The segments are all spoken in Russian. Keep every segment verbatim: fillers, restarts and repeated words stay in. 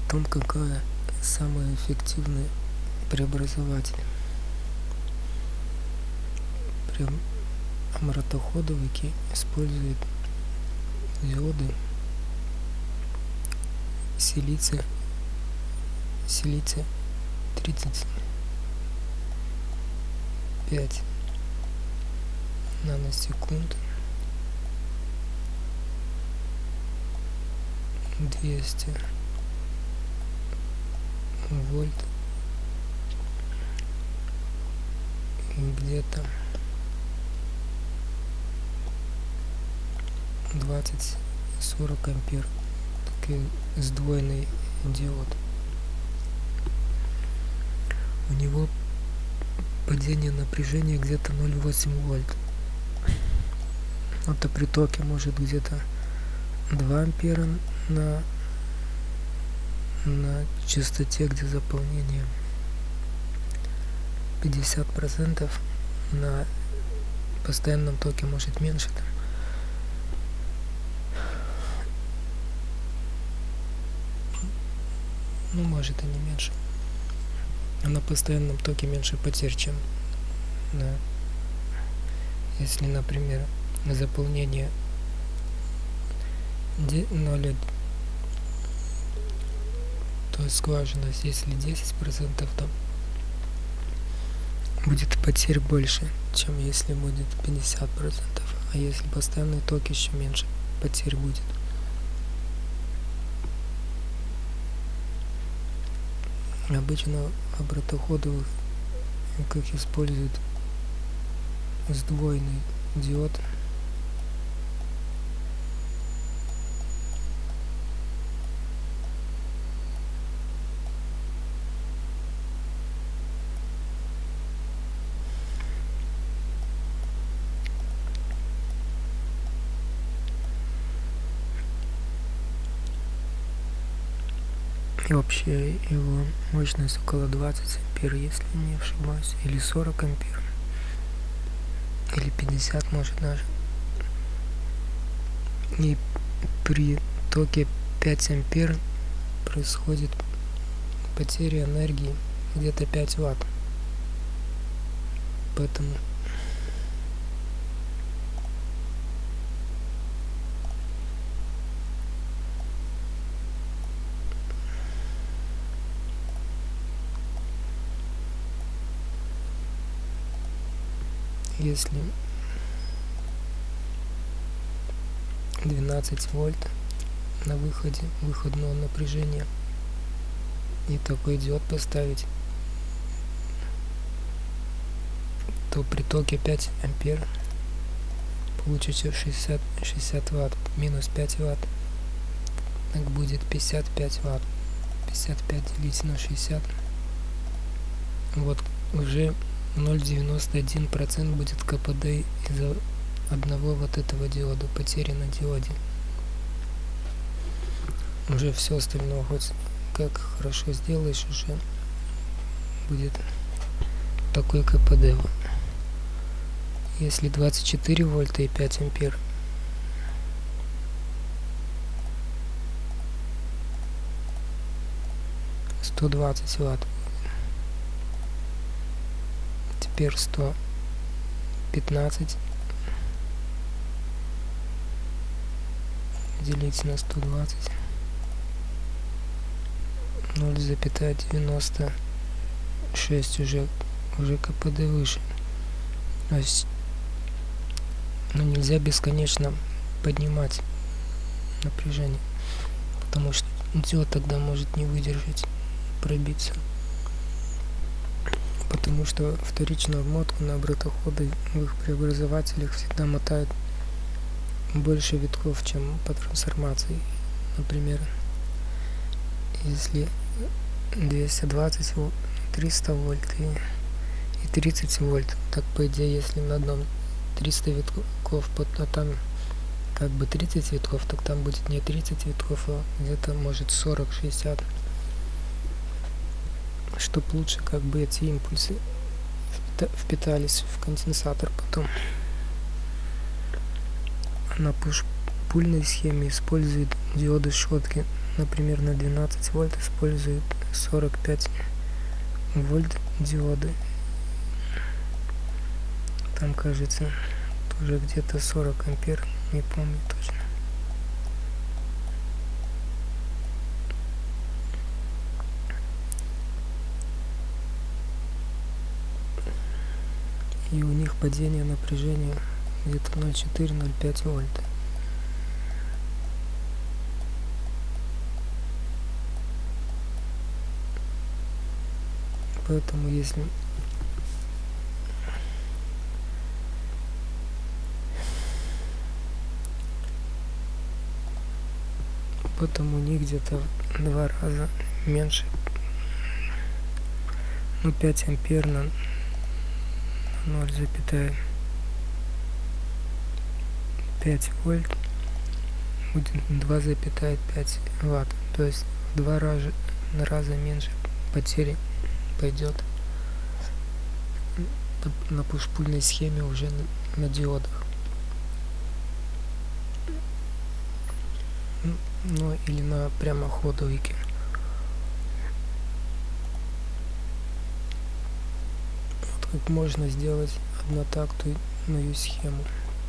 том, какая самый эффективный преобразователь. Обратоходовики используют диоды силиция силиция тридцать пять наносекунд, двести вольт и где-то двадцать сорок ампер. Такой сдвоенный диод. У него падение напряжения где-то ноль целых восемь десятых вольт. Это при токе может где-то два ампера на на частоте, где заполнение пятьдесят процентов, на постоянном токе может меньше там. Ну, может и не меньше. А на постоянном токе меньше потерь, чем на, если, например, заполнение ноль, то есть скважина, если десять процентов, то будет потерь больше, чем если будет пятьдесят процентов. А если постоянный ток, еще меньше потерь будет. Обычно в обратоходовых как используют сдвоенный диод. И вообще его мощность около двадцать ампер, если не ошибаюсь, или сорок ампер, или пятьдесят, может, даже. И при токе пять ампер происходит потеря энергии где-то пять ватт. Поэтому если двенадцать вольт на выходе выходного напряжения и такой диод поставить, то при токе пять ампер получится шестьдесят, шестьдесят ватт, минус пять ватт, так будет пятьдесят пять ватт. пятьдесят пять делить на шестьдесят, вот уже ноль целых девяносто один процент будет КПД из-за одного вот этого диода, потери на диоде. Уже все остальное, хоть как хорошо сделаешь, уже будет такой КПД. Если двадцать четыре вольта и пять ампер, сто двадцать ватт. Теперь сто пятнадцать делить на сто двадцать, ноль целых девяносто шесть, уже уже КПД выше. То есть, ну, нельзя бесконечно поднимать напряжение, потому что диод тогда может не выдержать, пробиться. Потому что вторичную обмотку на обратоходовых преобразователях всегда мотает больше витков, чем по трансформации. Например, если двести двадцать вольт, триста вольт и, и тридцать вольт, так по идее, если на одном триста витков, а там как бы тридцать витков, так там будет не тридцать витков, а где-то может сорок-шестьдесят. Чтоб лучше как бы эти импульсы впитались в конденсатор потом. На пуш-пульной схеме используют диоды Шотки например, на двенадцать вольт использует сорок пять вольт диоды. Там, кажется, тоже где-то сорок ампер, не помню точно. И у них падение напряжения где-то ноль целых четыре - ноль целых пять вольта. Поэтому если Поэтому у них где-то в два раза меньше, ну пять ампер на ноль целых пять вольт будет два целых пять ватт, то есть в два раза, раза меньше потери пойдет на пуш-пульной схеме уже на, на диодах. Ну или на прямоходовике. Вот как можно сделать однотактную схему.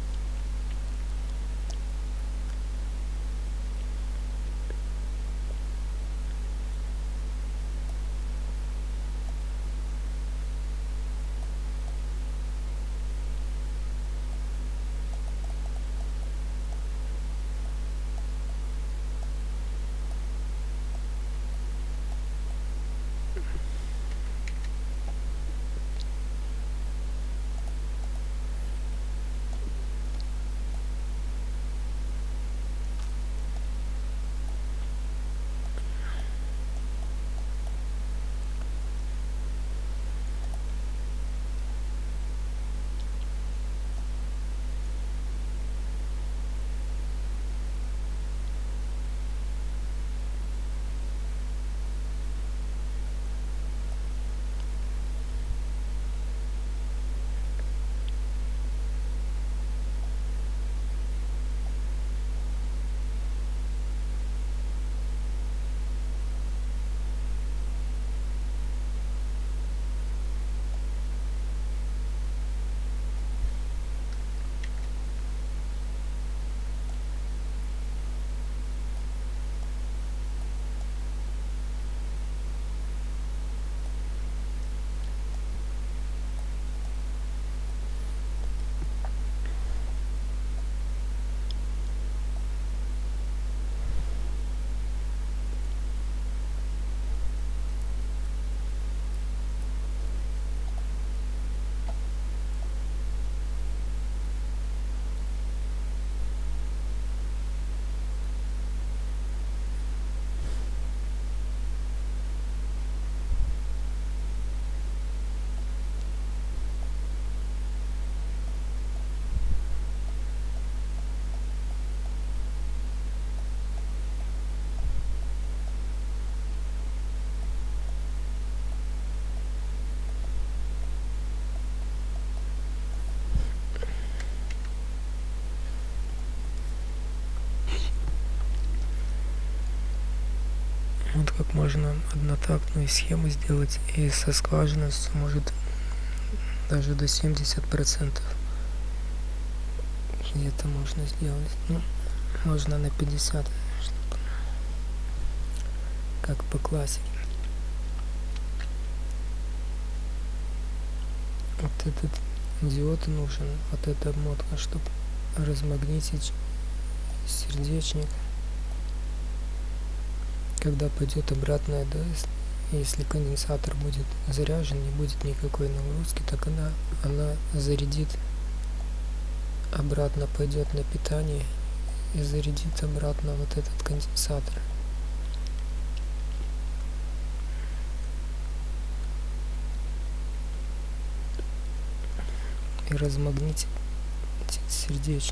Вот как можно однотактную схему сделать, и со скважинностью может даже до семьдесят процентов где-то можно сделать. Ну, можно на пятьдесят, чтобы, как по классике. Вот этот диод нужен, вот эта обмотка, чтобы размагнитить сердечник, когда пойдет обратная, да, если конденсатор будет заряжен, не будет никакой нагрузки, так она, она зарядит обратно, пойдет на питание и зарядит обратно вот этот конденсатор. И размагнитит сердечник.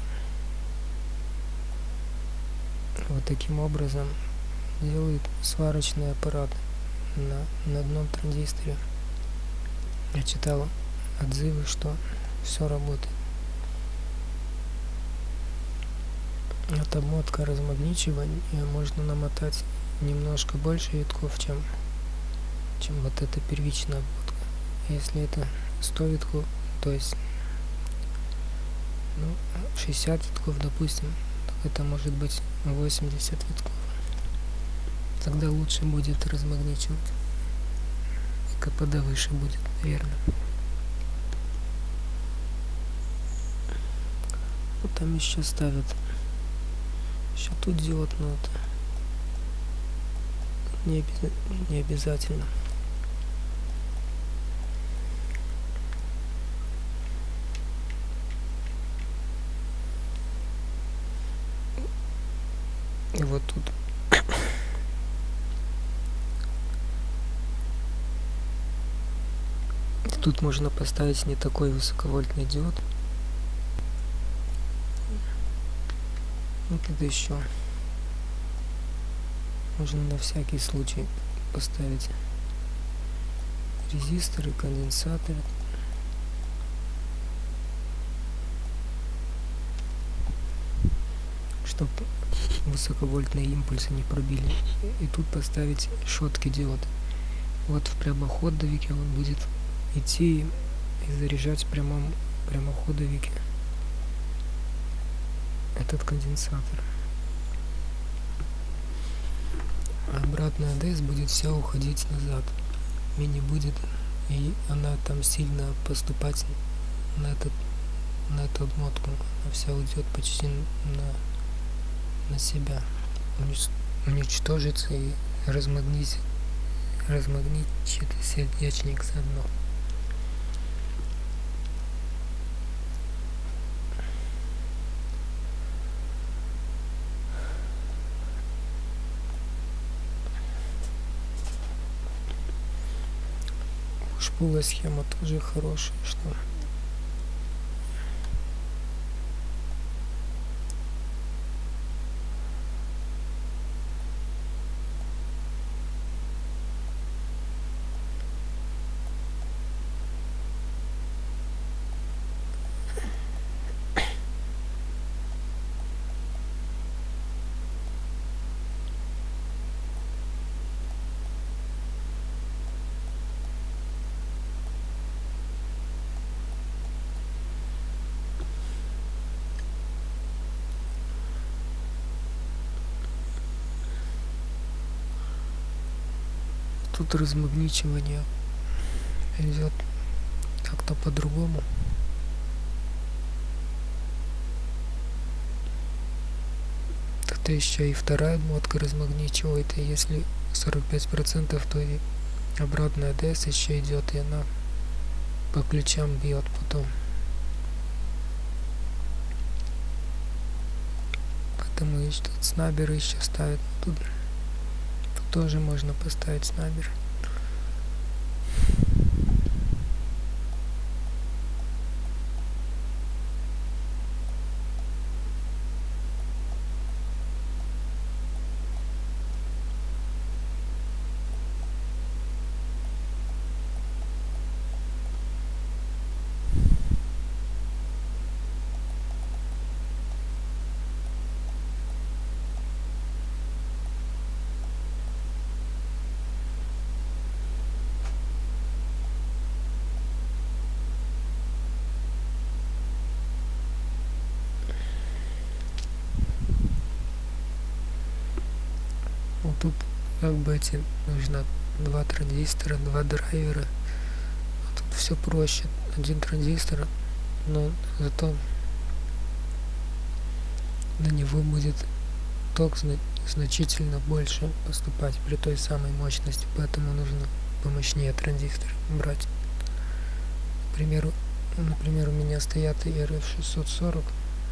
Вот таким образом делают сварочный аппарат на, на одном транзисторе. Я читал отзывы, что все работает. эта мотка размагничивания, можно намотать немножко больше витков, чем, чем вот эта первичная обмотка. Если это сто витков, то есть ну, шестьдесят витков, допустим, так это может быть восемьдесят витков. Тогда лучше будет размагничивать. И КПД выше будет, наверное. Вот там еще ставят. Еще тут диод, но это не, обяз... не обязательно. И вот тут тут можно поставить не такой высоковольтный диод. Вот это еще можно на всякий случай поставить резисторы, конденсаторы. Чтобы высоковольтные импульсы не пробили. И тут поставить шотки диод. Вот в прямоходовике он будет идти и заряжать в прямом прямоходовике этот конденсатор. А обратная АДС будет все уходить назад. Мини будет, и она там сильно поступать на этот на эту обмотку. Она вся уйдет почти на на себя, уничтожится и размагнитит, размагничит сердечник заодно. Пушпулая схема тоже хорошая, что тут размагничивание идет как-то по-другому. Тогда еще и вторая мотка размагничивает, и если сорок пять процентов, то и обратная АДС еще идет, и она по ключам бьет потом. Поэтому и тут снаберы еще ставят. Тут тоже можно поставить снайпер. Вот тут как бы эти нужно два транзистора, два драйвера. А тут все проще. Один транзистор, но зато на него будет ток зна значительно больше поступать при той самой мощности, поэтому нужно помощнее транзистор брать. К примеру, например, у меня стоят эр эф шестьсот сорок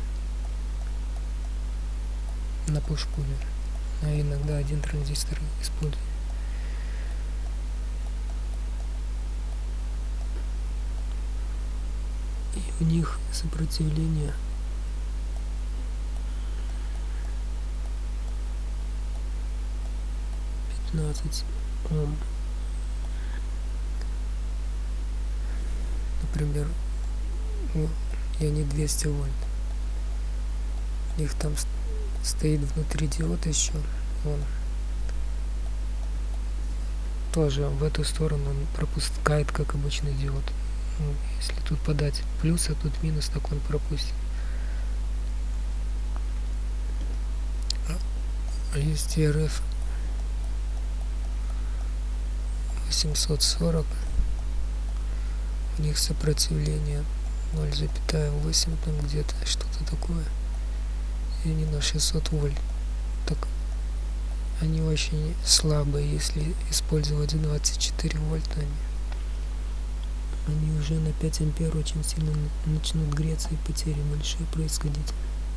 на пушпуле. А иногда один транзистор использую. И у них сопротивление пятнадцать Ом. Например, ну, и они двести вольт. У них там стоит внутри диод еще, он тоже в эту сторону он пропускает, как обычный диод. Ну, если тут подать плюс, а тут минус, так он пропустит. Есть эр эф восемьсот сорок, у них сопротивление ноль целых восемь там где-то, что-то такое, и они на шестьсот вольт. Так они очень слабые, если использовать двадцать четыре вольта, они, они уже на пять ампер очень сильно начнут греться и потери большие происходить.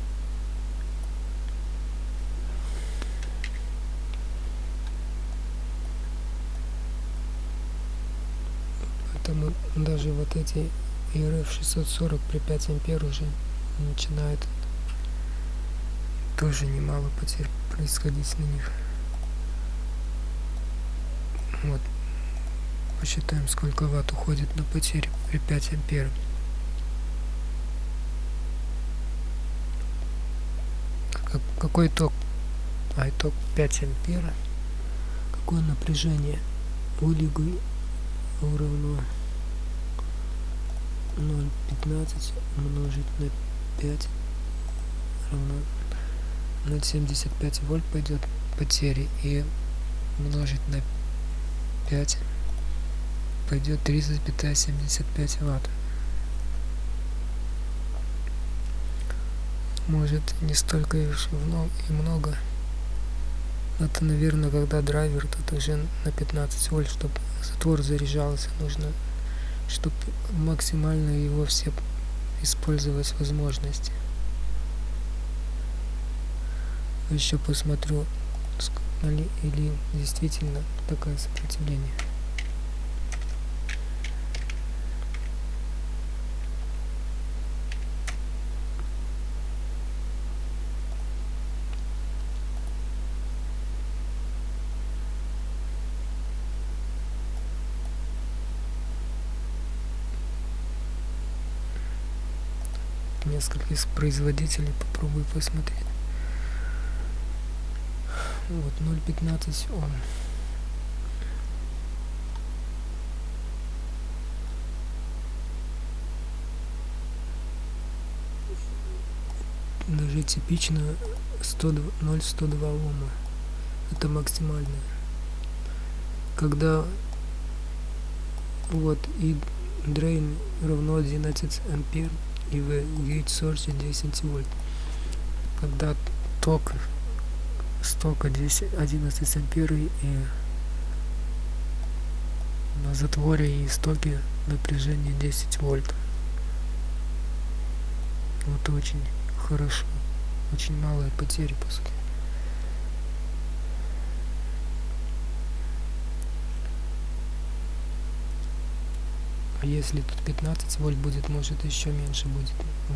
Поэтому даже вот эти эр эф шестьсот сорок при пять ампер уже начинает тоже немало потерь происходить на них. Вот, посчитаем, сколько ватт уходит на потери при пять ампер. Как, какой ток? А, ток пять ампер. Какое напряжение у лиги равно ноль целых пятнадцать умножить на пять равно ноль целых семьдесят пять вольт пойдет потери, и умножить на пять пойдет три целых семьдесят пять ватт. Может, не столько и много. Это, наверное, когда драйвер, тут уже на пятнадцать вольт, чтобы затвор заряжался, нужно, чтобы максимально его все использовать возможности. Еще посмотрю, или действительно такое сопротивление. Несколько из производителей попробую посмотреть. Вот ноль целых пятнадцать Ом. Даже типично ноль целых сто два Ома. Это максимальное. Когда вот и drain равно одиннадцать ампер, и в gate source десять вольт. Когда ток стока одиннадцать ампер, и на затворе и стоке напряжение десять вольт. Вот очень хорошо. Очень малые потери, по сути. А если тут пятнадцать вольт будет, может еще меньше будет.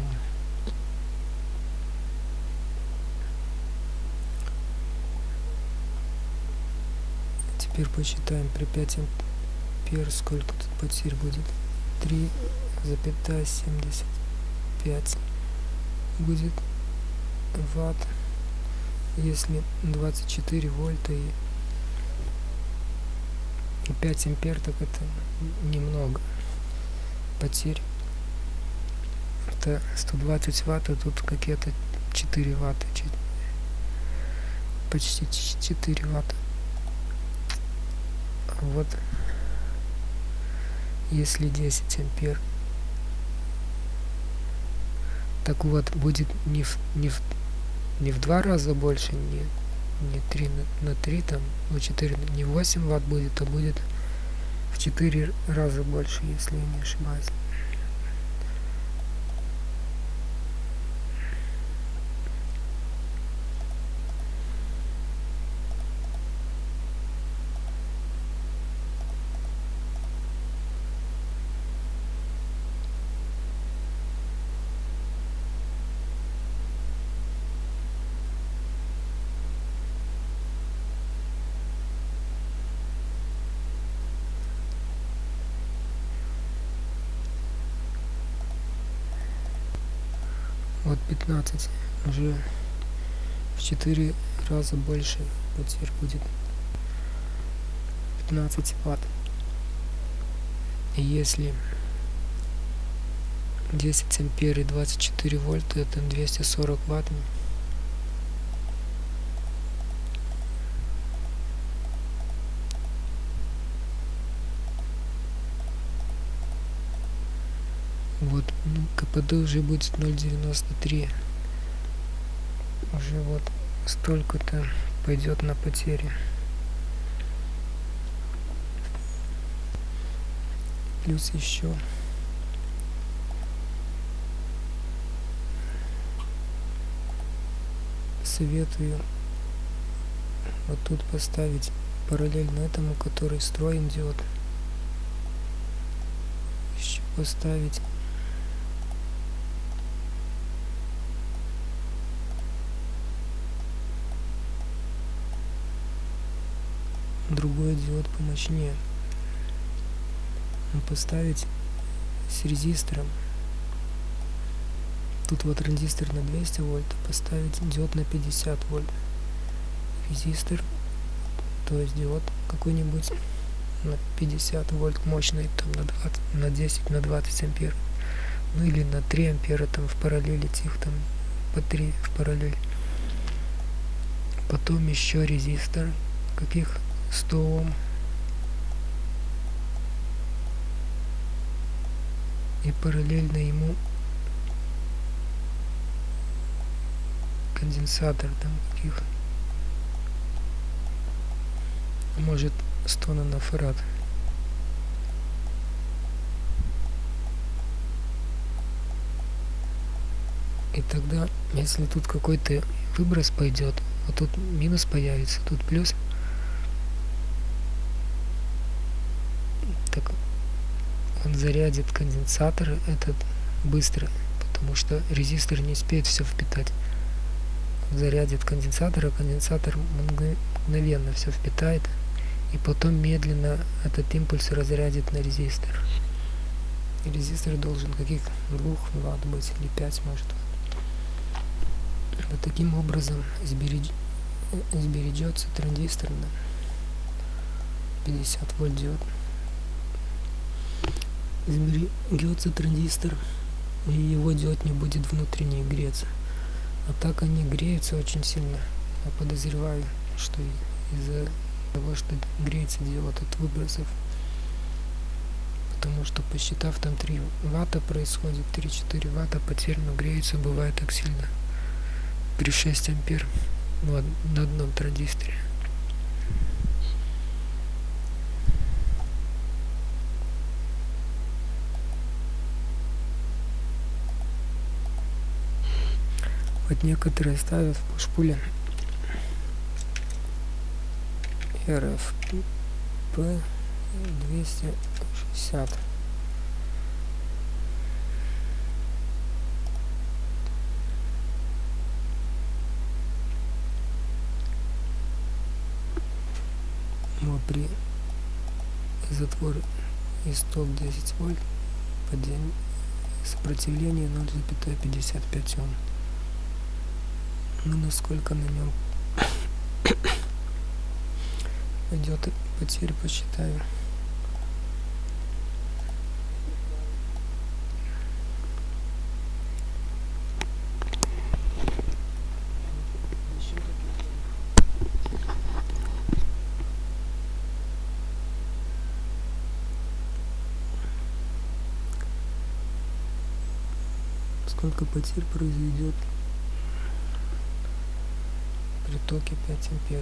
Теперь посчитаем при пять ампер, сколько тут потерь будет. три целых семьдесят пять будет ватт. Если двадцать четыре вольта и пять ампер, так это немного потерь. Это сто двадцать ватт, а тут какие-то четыре ватта, почти четыре ватта. Вот если десять ампер, так вот будет не в, не в, не в два раза больше, не, не три на, на три, там, ну четыре, не восемь ватт будет, а будет в четыре раза больше, если я не ошибаюсь. Вот пятнадцать уже в четыре раза больше потерь будет, пятнадцать ватт. И если десять ампер и двадцать четыре вольта, это двести сорок ватт. Вот, ну, КПД уже будет ноль девяносто три. Уже вот столько-то пойдет на потери. Плюс еще советую вот тут поставить параллельно этому, который строим диод, еще поставить другой диод помощнее, поставить с резистором. Тут вот транзистор на двести вольт, поставить диод на пятьдесят вольт, резистор, то есть диод какой-нибудь на пятьдесят вольт мощный, там на двадцать, на десять, на двадцать ампер, ну или на три ампера, там в параллели их там по три в параллель. Потом еще резистор, каких сто ом, и параллельно ему конденсатор, там каких, может, сто нанофарад. И тогда, если тут какой-то выброс пойдет, вот тут минус появится, тут плюс, так он зарядит конденсатор этот быстро, потому что резистор не успеет все впитать. Зарядит конденсатор, а конденсатор мгновенно все впитает, и потом медленно этот импульс разрядит на резистор. И резистор должен каких двух ватт быть, или пять, может. Вот таким образом сберег... сбережется транзистор на пятьдесят вольт диод. Сберегется транзистор, и его диод не будет внутренне греться. А так они греются очень сильно. Я подозреваю, что из-за того, что греется диод от выбросов. Потому что, посчитав, там три ватта происходит, три-четыре ватта потерь, но греется бывает так сильно. При шесть ампер, ну, на одном транзисторе. Вот некоторые ставят в пуш-пуле эр эф пэ двести шестьдесят. Но при затворе и сток десять вольт падение сопротивление ноль целых пятьдесят пять ом. Ну, насколько на нем идет потерь, посчитаю. Сколько потерь произведет при токе пять ампер.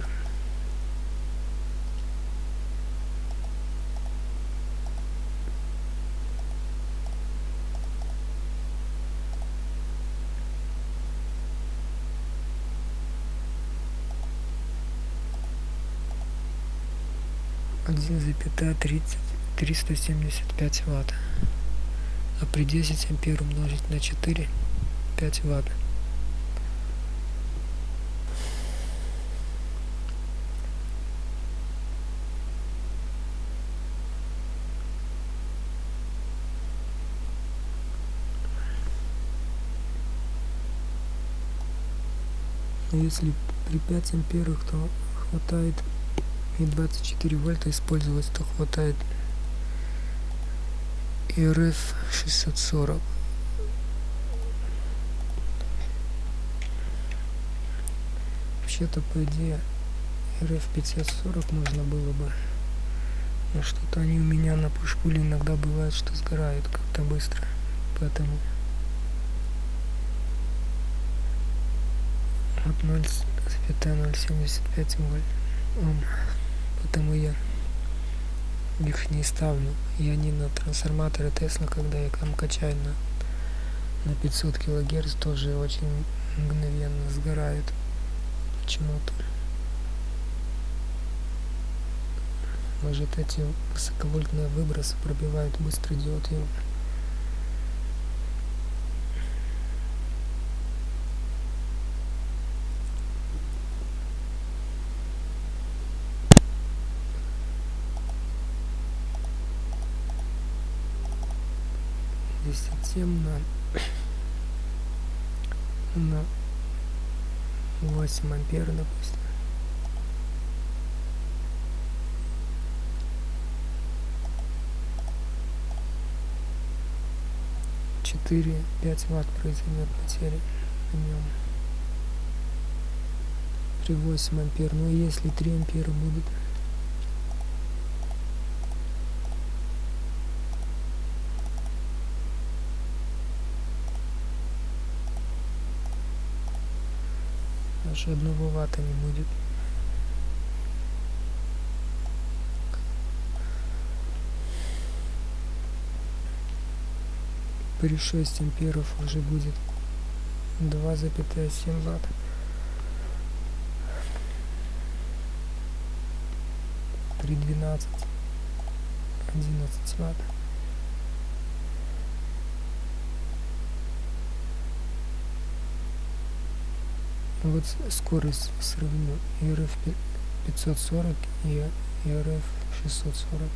один целых тридцать триста семьдесят пять ватт, а при десять ампер умножить на четыре, пять ватт. Но если при пяти амперах, то хватает, и двадцать четыре вольта использовалось, то хватает и эр эф шестьсот сорок. Вообще-то, по идее, эр эф пятьсот сорок можно было бы, но что-то они у меня на пушпуле иногда бывает, что сгорают как-то быстро, поэтому от ноль целых семьдесят пять вольт, потому я их не ставлю, и они на трансформаторы Тесла, когда я там качаю на, на пятьсот килогерц, тоже очень мгновенно сгорают почему-то. Может, эти высоковольтные выбросы пробивают быстро диод. десять семь на на восемь ампер, допустим. четыре-пять ватт произойдет потери на нем при восемь ампер. Ну, если три ампера будут, даже одного ватта не будет. При шесть амперов уже будет два целых семь ватт. При двенадцать одиннадцать ватт. Вот скорость сравню. и эр эф пятьсот сорок и и эр эф шестьсот сорок.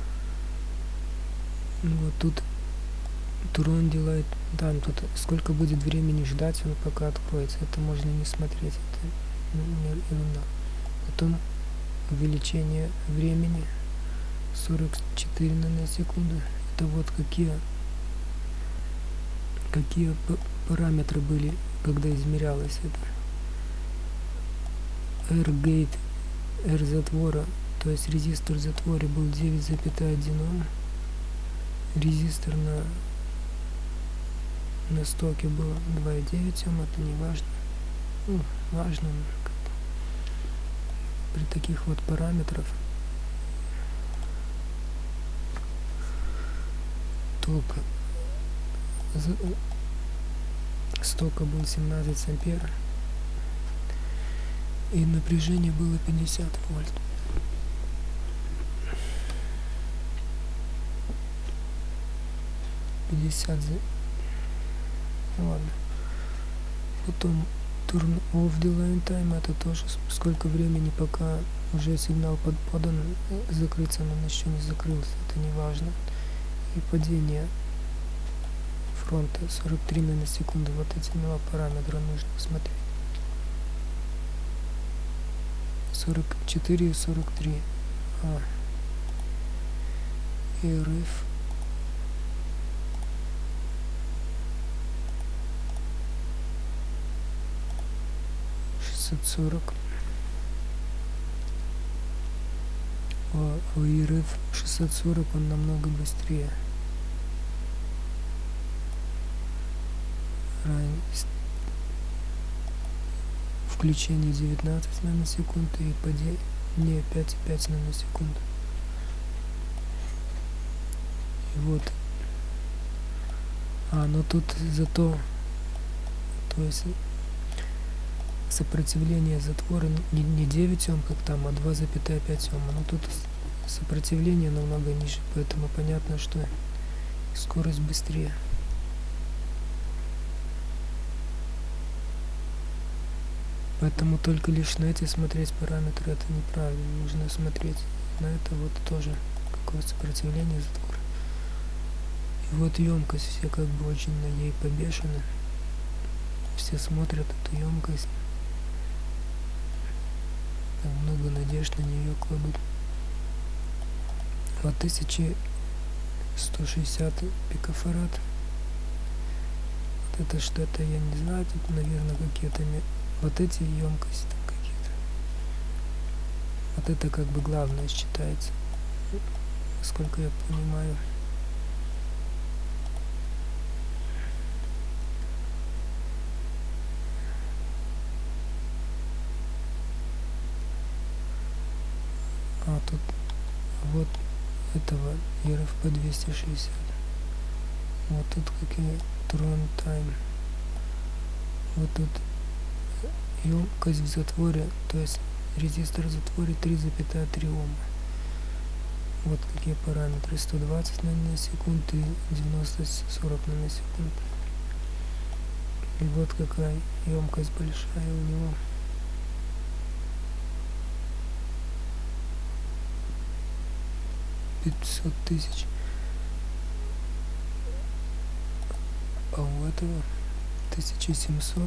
Вот тут Турон делает, да, тут сколько будет времени ждать, он пока откроется. Это можно не смотреть, это ерунда. Потом увеличение времени сорок четыре наносекунды. Это вот какие какие параметры были, когда измерялось это. R-гейт, R затвора, то есть резистор в затворе был девять целых один Ом. Резистор на на стоке было два целых девять Ом, это не важно. Ну, важно при таких вот параметрах. Ток стока был семнадцать ампер, и напряжение было пятьдесят вольт. пятьдесят. Ладно. Потом turn off delay time, это тоже сколько времени, пока уже сигнал под подан, закрыться, но он еще не закрылся, это не важно. И падение фронта сорок три наносекунды. Вот эти два параметра нужно смотреть. сорок четыре и сорок три. А. и эр эф шестьсот сорок. А у и эр эф шестьсот сорок он намного быстрее. Включение девятнадцать наносекунд и падение пять целых пять наносекунд. И вот. А, ну тут зато, то есть сопротивление затвора не, не девять Ом, как там, а два целых пять Ом. Но тут сопротивление намного ниже, поэтому понятно, что скорость быстрее. Поэтому только лишь на эти смотреть параметры это неправильно. Нужно смотреть на это вот тоже, какое сопротивление затвора. И вот емкость, все как бы очень на ней побешены. Все смотрят эту емкость. Так много надежд на нее кладут. Вот тысяча сто шестьдесят пикофарад. Вот это что-то, я не знаю, тут, наверное, какие-то вот эти емкости там какие-то. Вот это как бы главное считается, насколько я понимаю. А тут вот этого эр эф пи двести шестьдесят. Вот тут какие Tron Time. Вот тут емкость в затворе, то есть резистор в затворе три целых три Ома. Вот какие параметры: сто двадцать наносекунд и девяносто сорок наносекунд. И вот какая емкость большая у него. пятьсот тысяч. А у этого тысяча семьсот.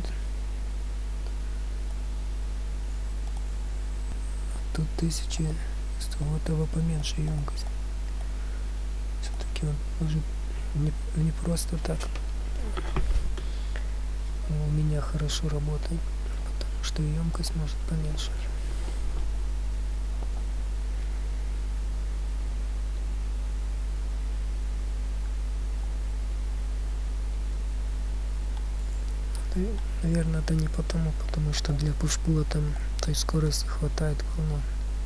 Тут тысяча сто. У этого поменьше емкость. Все-таки он может не, не просто так у меня хорошо работает, потому что емкость может поменьше. Наверное, это не потому, потому что для пушпула там той скорости хватает полно.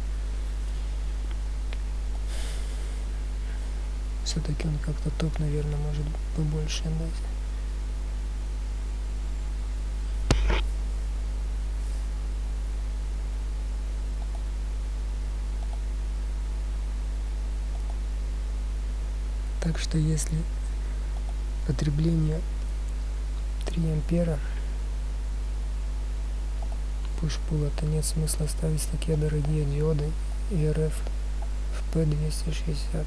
Все-таки он как-то ток, наверное, может побольше дать. Так что если потребление три ампера пуш-пула, то нет смысла ставить такие дорогие диоды эр эф пи двести шестьдесят.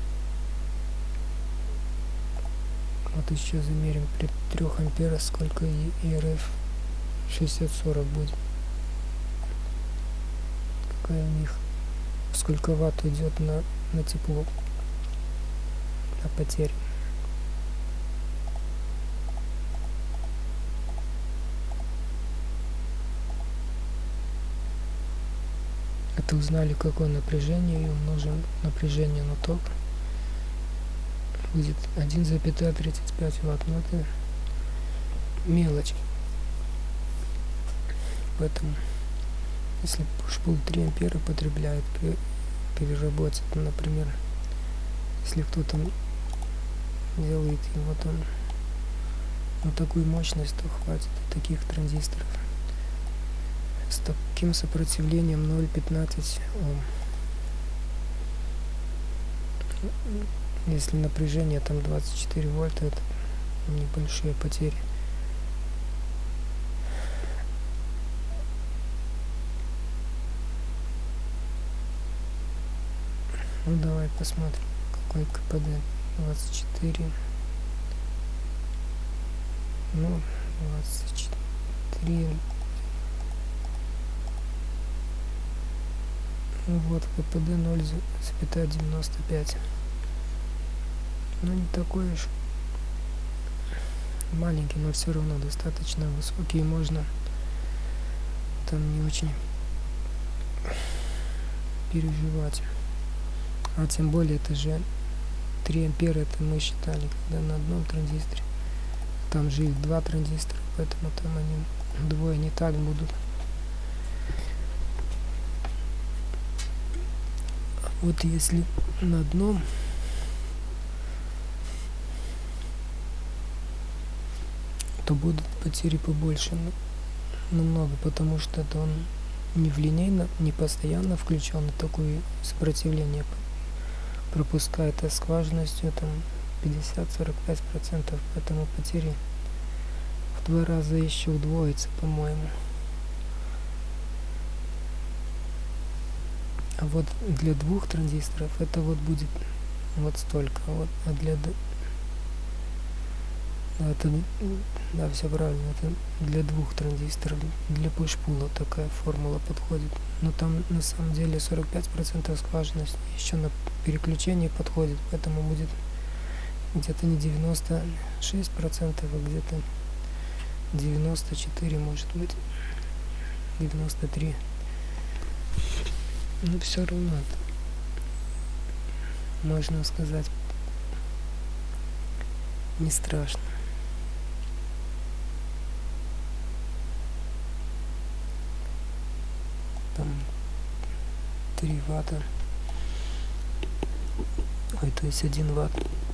Вот еще замерим при трёх амперах, сколько и эр эф шестьдесят сорок будет. Какая у них, сколько ватт идет на, на тепло, на потерь. Это узнали, какое напряжение, и умножим напряжение на ток. Будет один целых тридцать пять ватт. Но это мелочь. Поэтому, если пуш-пул три ампера потребляет при переработке, то, например, если кто-то делает его там на такую мощность, то хватит таких транзисторов с таким сопротивлением ноль целых пятнадцать Ом. Если напряжение там двадцать четыре вольта, это небольшие потери. Ну давай посмотрим, какой ка пэ дэ. двадцать четыре. Ну, двадцать четыре. Вот ка пэ дэ ноль целых девяносто пять. Ну, не такой уж маленький, но все равно достаточно высокий, и можно там не очень переживать. А тем более, это же три ампера, это мы считали, когда на одном транзисторе. Там же их два транзистора, поэтому там они двое не так будут. Вот если на одном то будут потери побольше, намного, потому что это он не в линейно, не постоянно включен, такое сопротивление пропускает, а скважинностью там пятьдесят — сорок пять процентов, поэтому потери в два раза еще удвоится, по-моему. А вот для двух транзисторов это вот будет вот столько, вот, а для Это, да, все правильно, это для двух транзисторов, для push-pull такая формула подходит. Но там на самом деле сорок пять процентов скважинность еще на переключение подходит, поэтому будет где-то не девяносто шесть процентов, а где-то девяносто четыре, может быть, девяносто три. Но все равно можно сказать, не страшно. Там три ватта, ой, то есть один ватт.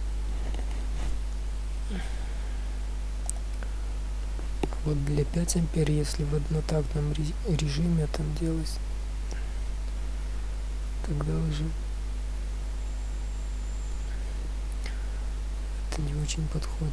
Вот для пяти ампер, если в однотактном режиме там делать, тогда уже это не очень подходит.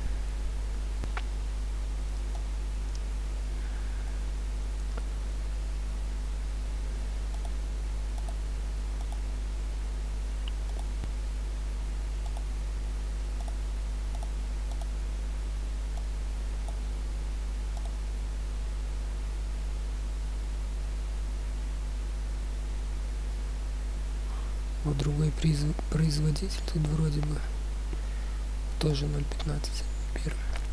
Вот другой производитель тут вроде бы тоже ноль пятнадцать ампер.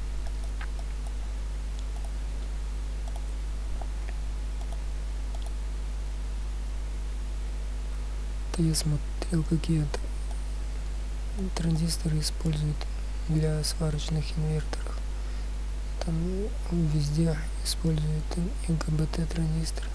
Это я смотрел, какие-то транзисторы используют для сварочных инверторов. Там везде используют ай джи би ти транзисторы.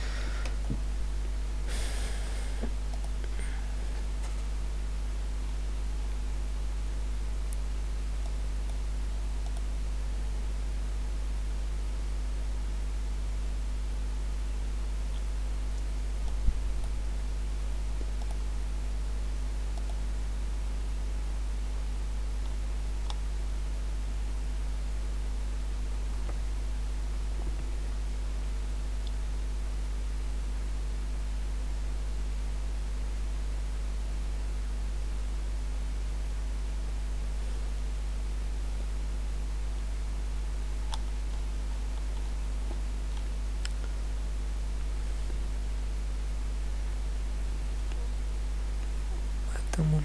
Поэтому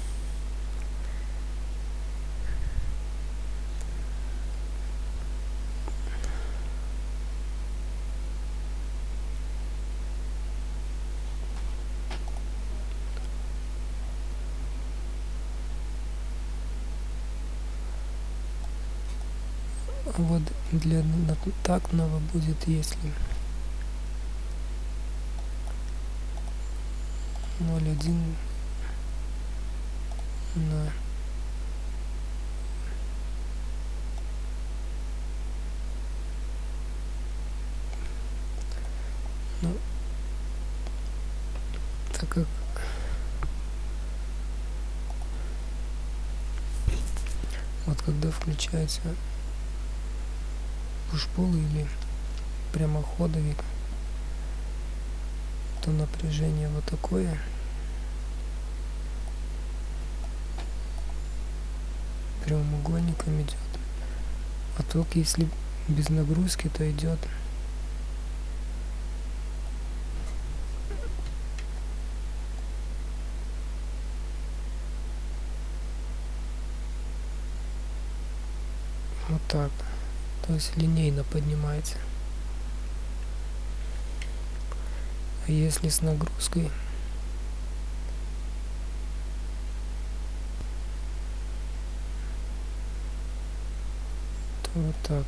вот для однотактного будет, если ноль целых один на ну, так как вот когда включается push-pull или прямоходовик, то напряжение вот такое. Прямоугольником идет. А ток, если без нагрузки, то идет вот так. То есть линейно поднимается. А если с нагрузкой, то вот так.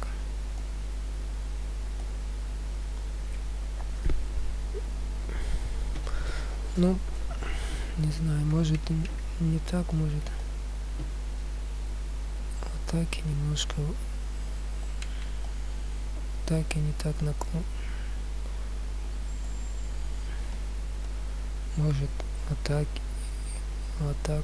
Ну, не знаю, может не так, может вот так и немножко так и не так наклон. Может вот так, вот так.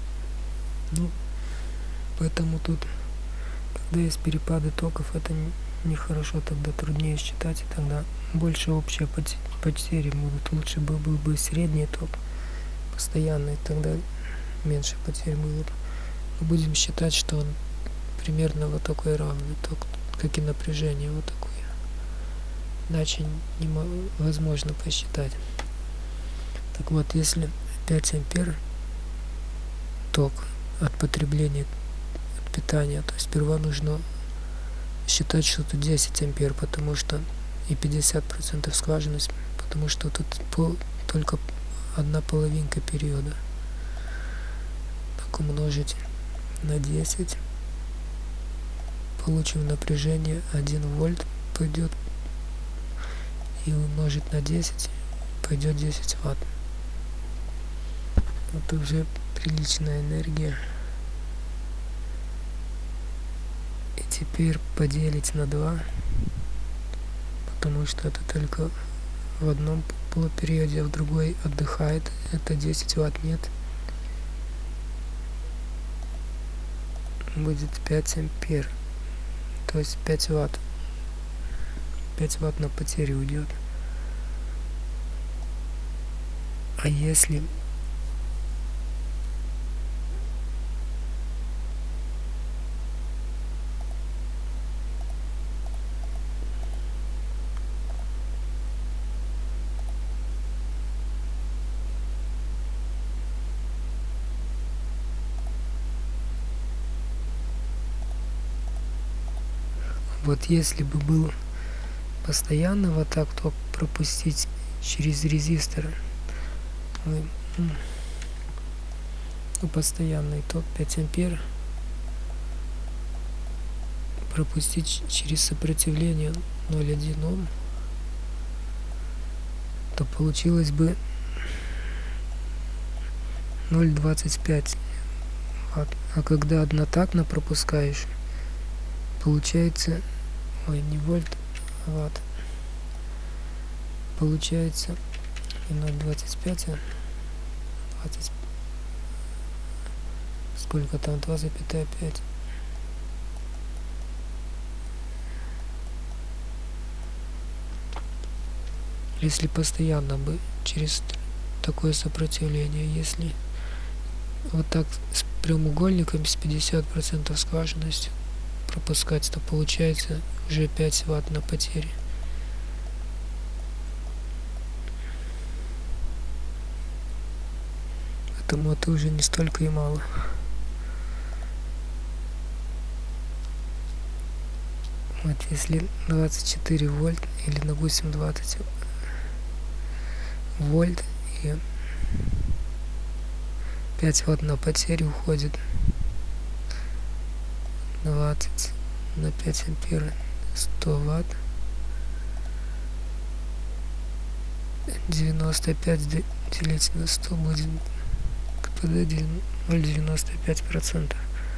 Ну, поэтому тут, когда есть перепады токов, это не нехорошо, тогда труднее считать, и тогда больше общие потери будут. Лучше бы был бы средний ток постоянный, тогда меньше потерь было бы. Мы будем считать, что он примерно вот такой равный ток, как и напряжение вот такое. Иначе невозможно посчитать. Так вот, если пять ампер ток от потребления, от питания, то сперва нужно считать, что тут десять ампер, потому что и пятьдесят процентов скважинность, потому что тут пол, только одна половинка периода. Так умножить на десять, получим напряжение один вольт, пойдет, и умножить на десять, пойдет десять ватт. Это уже приличная энергия. И теперь поделить на два, потому что это только в одном полупериоде, а в другой отдыхает. Это десять ватт нет. Будет пять ампер. То есть пять ватт. пять ватт на потери уйдет. А если вот если бы был постоянно вот так ток пропустить через резистор, ну, постоянный ток пять ампер пропустить через сопротивление ноль целых одна десятая Ом, то получилось бы ноль целых двадцать пять ватт. А когда однотактно пропускаешь, получается, ой, не вольт, а ватт, получается не ноль целых двадцать пять, а двадцать, сколько там, два целых пять. Если постоянно бы через такое сопротивление, если вот так с прямоугольником с пятьдесят процентов скважинностью пропускать, то получается уже пять ватт на потери. Поэтому это уже не столько и мало. Вот если двадцать четыре вольт или, допустим, двадцать вольт и пять ватт на потери уходит, двадцать на пять ампер, сто ватт, девяносто пять делить на сто будет КПД ноль целых девяносто пять процентов.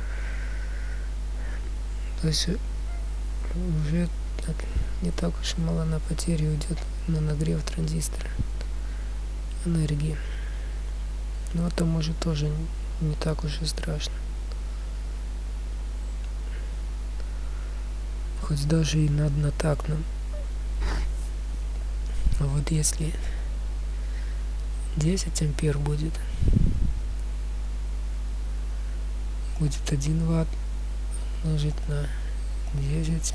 То есть уже так, не так уж и мало на потери уйдет на нагрев транзистора энергии. Но это может тоже не, не так уж и страшно. Хоть даже и на однотактном. А вот если десять ампер будет, будет один ватт умножить на десять.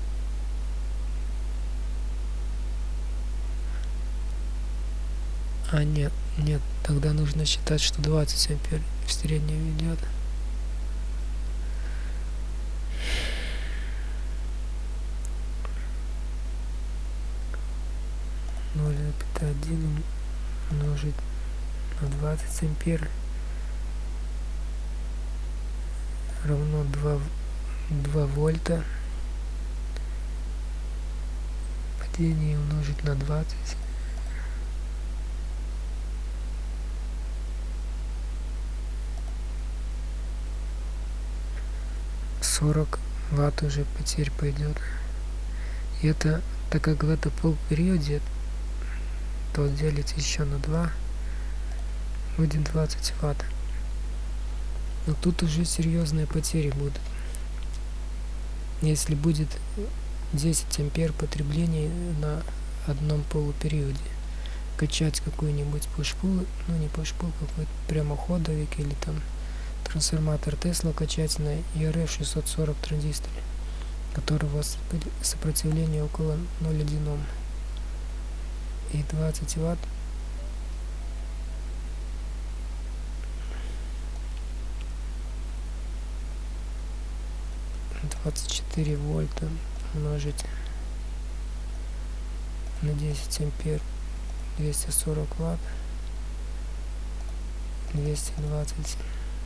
А нет, нет, тогда нужно считать, что двадцать ампер в среднем идет. ноль целых один умножить на двадцать ампер равно два, два вольта. Падение умножить на двадцать. сорок ватт уже потерь пойдет. И это, так как в это полпериоде, то делить еще на два будет двадцать ватт. Но тут уже серьезные потери будут. Если будет десять ампер потребления на одном полупериоде. Качать какой-нибудь пуш-пул, ну не пуш-пул, какой-то прямоходовик или там трансформатор Тесла качать на и эр эф шестьсот сорок транзисторе, которого сопротивление около ноль целых одна десятая Ом и двадцать ватт. двадцать четыре вольта умножить на десять ампер, двести сорок ватт, двести двадцать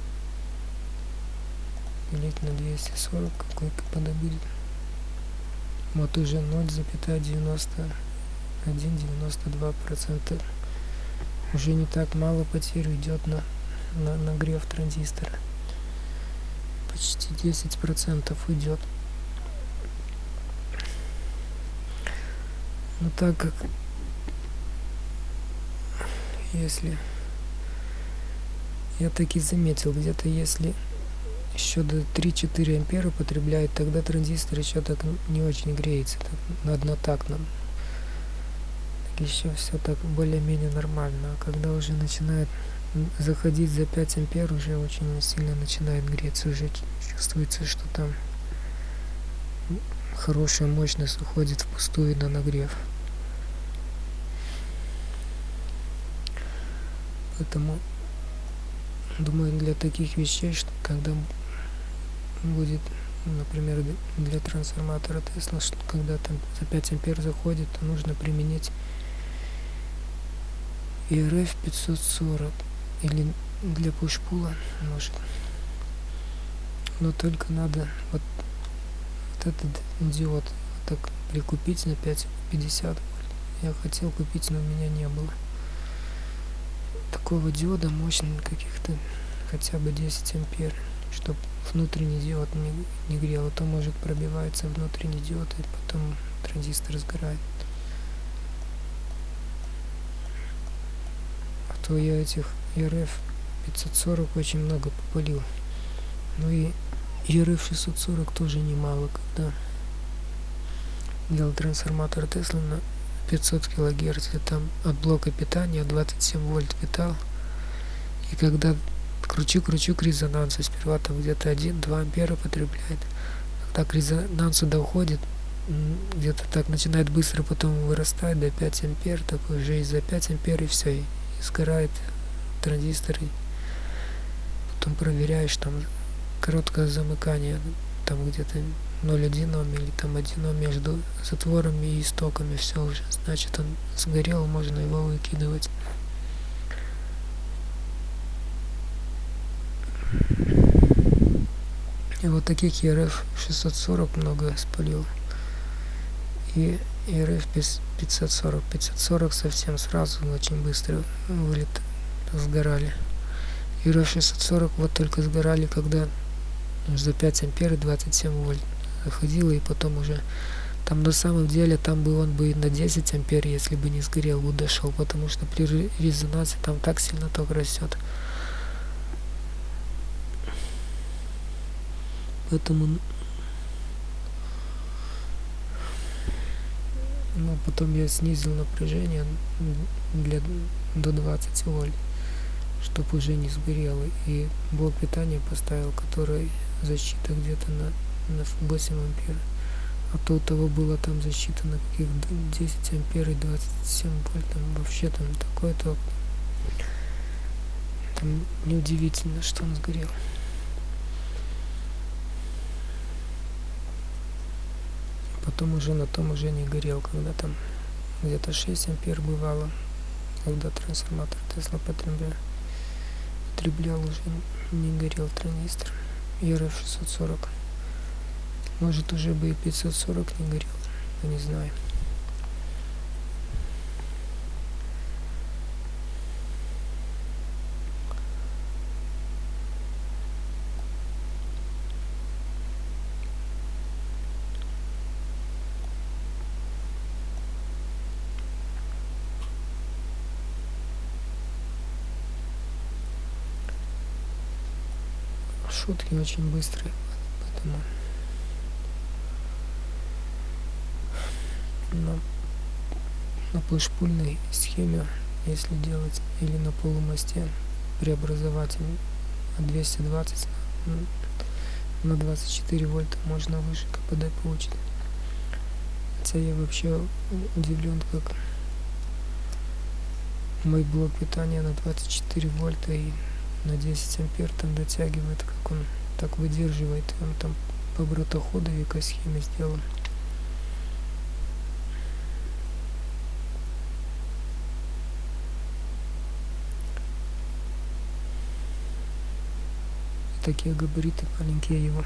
делить на двести сорок, какой КПД будет? Вот уже ноль целых девяносто один девяносто два процента. Уже не так мало потерь идет на, на нагрев транзистора. Почти десять процентов идет. Но так как если я таки заметил, где-то если еще до три-четыре ампера потребляет, тогда транзистор еще так не очень греется, так, на однотактном. Так еще все так более-менее нормально. А когда уже начинает заходить за пять ампер, уже очень сильно начинает греться, уже чувствуется, что там хорошая мощность уходит впустую на нагрев. Поэтому думаю, для таких вещей, что когда будет, например, для трансформатора Тесла, что когда там за пять ампер заходит, то нужно применить и эр эф пятьсот сорок или для пуш-пула, может. Но только надо вот, вот этот диод вот так прикупить на пять пятьдесят вольт. Я хотел купить, но у меня не было такого диода мощного, каких-то хотя бы десять ампер, чтобы внутренний диод не, не грел, а то может пробивается внутренний диод и потом транзистор сгорает. А то я этих и эр эф пятьсот сорок очень много попалил. Ну и и эр эф шестьсот сорок тоже немало, когда делал трансформатор Тесла на пятьсот килогерц, и там от блока питания двадцать семь вольт питал. И когда кручу-кручу к резонансу, сперва там где-то один-два ампера потребляет. Когда к резонансу доходит, где-то так начинает быстро потом вырастать до пяти ампер, так уже и за пять ампер и все, и сгорает транзистор. И потом проверяешь, там короткое замыкание, там где-то ноль целых одна Ом или там один Ом между затворами и истоками, все уже, значит он сгорел, можно его выкидывать. И вот таких и эр эф шестьсот сорок много спалил. И и эр эф пятьсот сорок. пятьсот сорок совсем сразу, очень быстро вылет, сгорали. и эр эф шестьсот сорок вот только сгорали, когда за пять ампер и двадцать семь вольт заходило, и потом уже там на самом деле там бы он бы на десять ампер, если бы не сгорел, бы дошел, потому что при резонансе там так сильно ток растет. Поэтому ну, потом я снизил напряжение для, до двадцати вольт, чтобы уже не сгорело. И блок питания поставил, который защита где-то на, на восемь ампер. А то у того было там защита на каких-то десять ампер и двадцать семь вольт. Там вообще там такой ток. Там неудивительно, что он сгорел. Потом уже на том уже не горел, когда там где-то шесть ампер бывало, когда трансформатор Тесла потреблял, потреблял уже не горел транзистор. и эр эф шестьсот сорок. Может уже бы и пятьсот сорок не горел, я не знаю. Шутки очень быстрые, поэтому на, на пуш-пульной схеме, если делать, или на полумосте преобразователь от двести двадцать на двадцать четыре вольта можно выше КПД получить. Хотя я вообще удивлен, как мой блок питания на двадцать четыре вольта и на десять ампер там дотягивает, как он так выдерживает. Он там по оборотоходу в экосхеме сделан. Такие габариты маленькие его.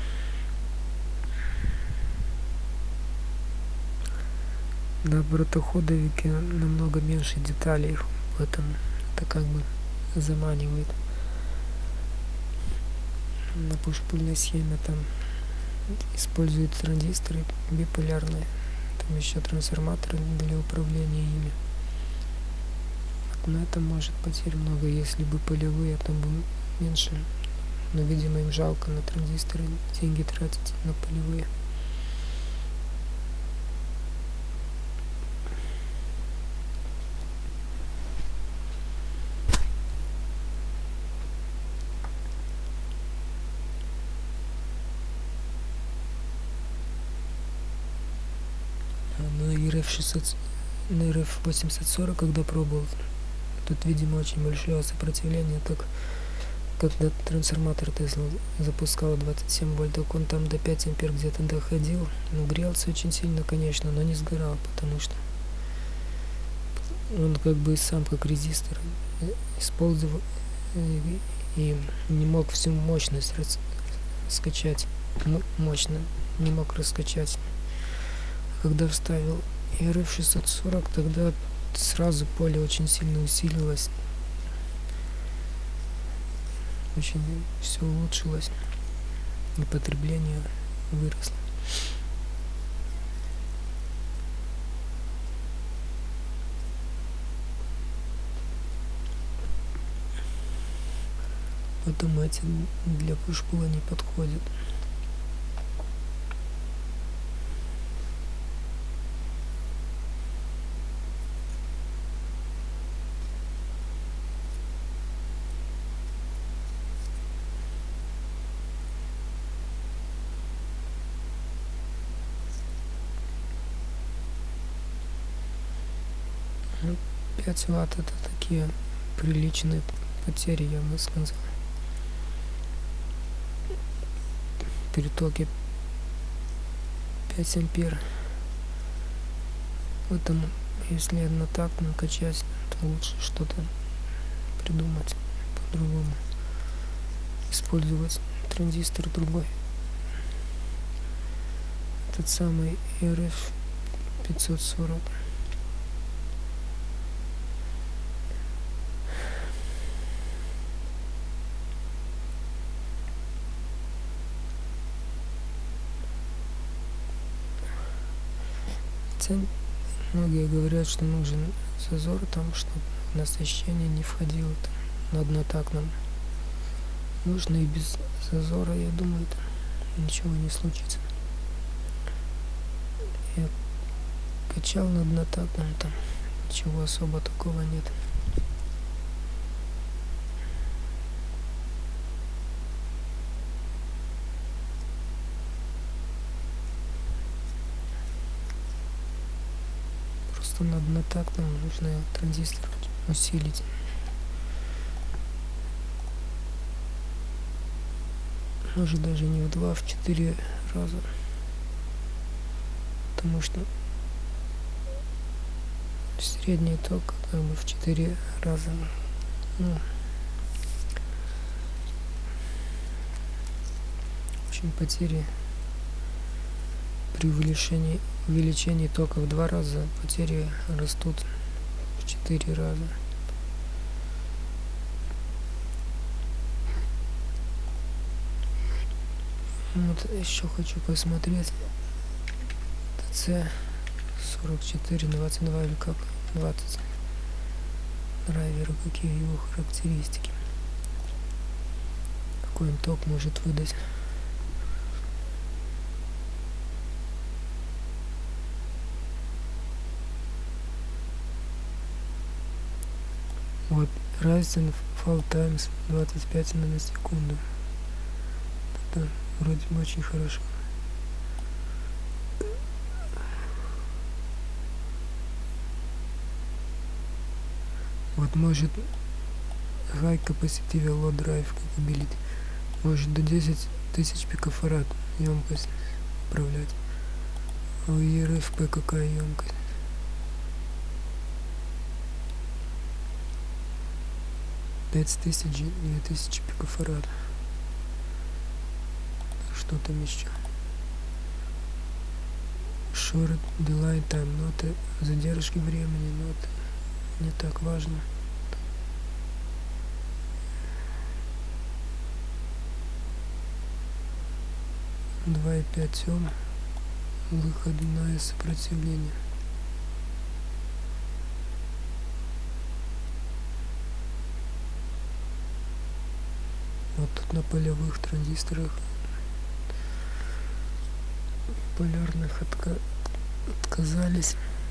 На оборотоходовике намного меньше деталей, поэтому это как бы заманивает. На пуш-пульной схеме там используют транзисторы биполярные, там еще трансформаторы для управления ими. Вот на этом может потерь много, если бы полевые, там бы меньше, но видимо им жалко на транзисторы деньги тратить на полевые. На эр эф шестьсот, на эр эф восемьсот сорок, когда пробовал, тут, видимо, очень большое сопротивление, так когда трансформатор Тесла запускал двадцать семь вольт, он там до пяти ампер где-то доходил, ну, грелся очень сильно, конечно, но не сгорал, потому что он как бы сам как резистор использовал и, и не мог всю мощность раскачать, мощно не мог раскачать. Когда вставил эр эф шестьсот сорок, тогда сразу поле очень сильно усилилось, очень все улучшилось, и потребление выросло. Поэтому эти для пуш-пула не подходят. пять ватт это такие приличные потери, я бы сказал. Перетоки пять ампер. Поэтому если однотактно качать, то лучше что-то придумать по-другому, использовать транзистор другой. Этот самый эр эф пятьсот сорок. Многие говорят, что нужен зазор там, чтобы насыщение не входило там, на однотактном. Можно и без зазора, я думаю, там ничего не случится. Я качал на однотактном, там ничего особо такого нет. На однотактном нужно транзистор усилить. Может даже не в два, а в четыре раза. Потому что средний ток как бы в четыре раза. Ну, очень потери при увеличении увеличении тока в два раза, потери растут в четыре раза. Вот еще хочу посмотреть ТЦ сорок четыре двадцать два или как двадцать драйвера, какие его характеристики, какой он ток может выдать. Вот, rise and fall times двадцать пять наносекунду. Это вроде бы очень хорошо. Вот может high capacity low drive capability. Может до десять тысяч пикофарад емкость управлять. А у и эр эф пэ какая емкость? пять тысяч, две тысячи пикофарад. Что там еще? Short delay time, но это задержки времени, но это не так важно. два и пять Ом. Выходное сопротивление. Вот тут на полевых транзисторах полярных отка отказались.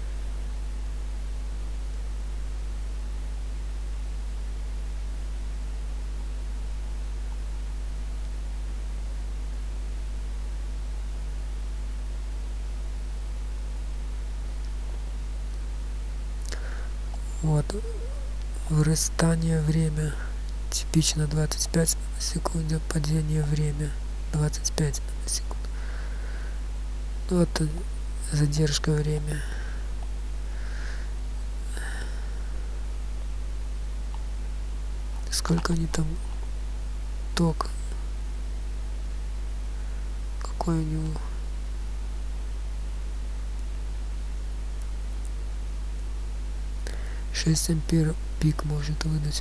Вот вырастание время типично двадцать пять секунд, падение время двадцать пять секунд. Вот задержка время. Сколько они там ток? Какой у него? шесть ампер пик может выдать.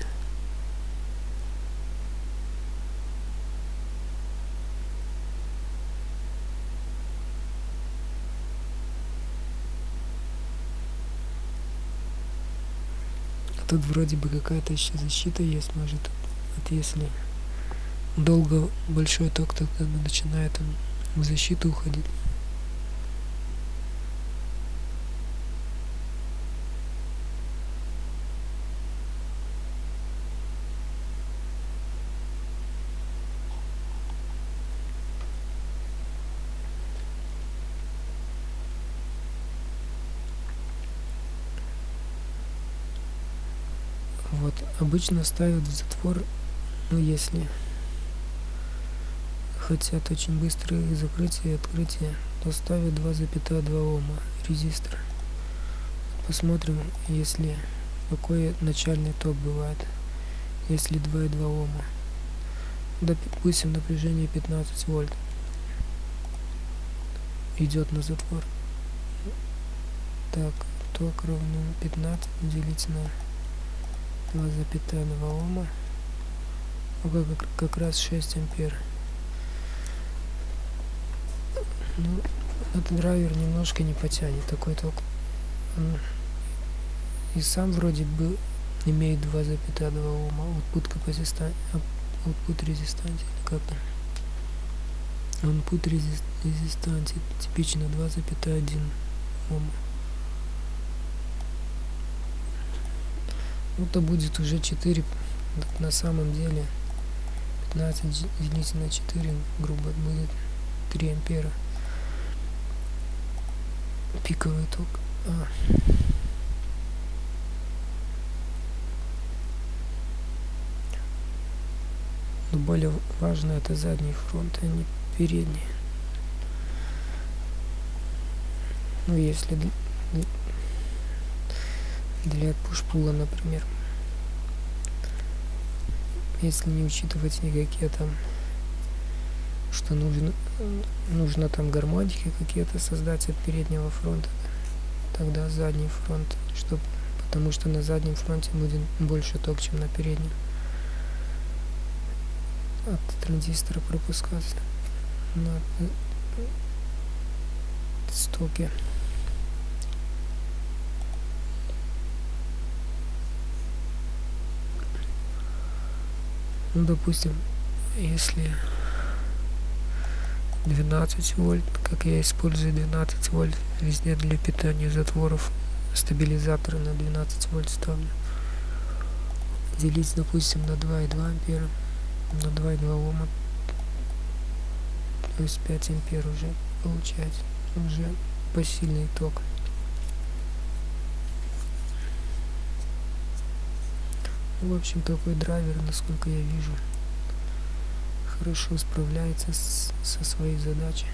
Тут вроде бы какая-то еще защита есть, может, вот если долго большой ток, тогда начинает он в защиту уходить. Вот, обычно ставят в затвор, ну если хотят очень быстрые закрытия и открытия, то ставят два и два Ома резистор. Посмотрим, если какой начальный ток бывает. Если два и два Ома, допустим, напряжение пятнадцать вольт идет на затвор. Так, ток равно пятнадцать делить на два и два Ома, ну, как, как раз шесть ампер. Ну, этот драйвер немножко не потянет такой ток. И сам вроде бы имеет два и два Ома, output capacitance, output resistance, как-то. Output resistance типично два и один Ома. Ну, то будет уже четыре, на самом деле пятнадцать делить на четыре, грубо, будет три ампера. Пиковый ток. А. Но более важно это задний фронт, а не передний. Ну, если для пуш-пула, например, если не учитывать никакие там, что нужно нужно там гармоники какие-то создать от переднего фронта, тогда задний фронт, чтобы, потому что на заднем фронте будет больше ток, чем на переднем, от транзистора пропускаться на стоке. Ну, допустим, если двенадцать вольт, как я использую двенадцать вольт везде для питания затворов, стабилизаторы на двенадцать вольт ставлю. делить, допустим, на два и два ампера, на два и два ома, плюс пять ампер уже получается, уже посильный ток. В общем, такой драйвер, насколько я вижу, хорошо справляется с, со своей задачей.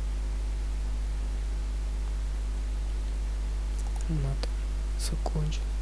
Вот, закончен.